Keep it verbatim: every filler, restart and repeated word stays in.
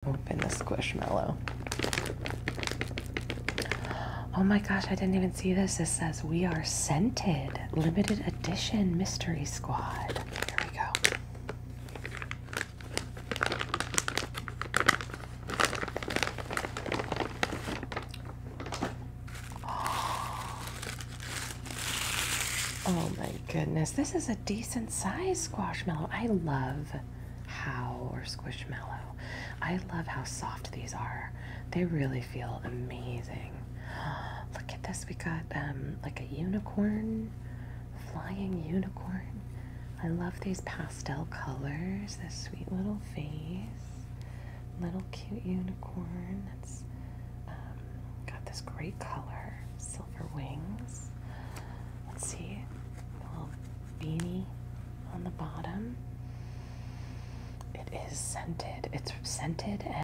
open the Squishmallow. Oh my gosh, I didn't even see this. This says we are scented. Limited edition mystery squad. Here we go. Oh my goodness, this is a decent size Squishmallow. I love how, or Squishmallow, I love how soft these are. They really feel amazing. Look at this, we got um, like a unicorn, flying unicorn. I love these pastel colors, this sweet little face, little cute unicorn that's um, got this great color, silver wings. Let's see, a little beanie on the bottom. It is scented. It's scented and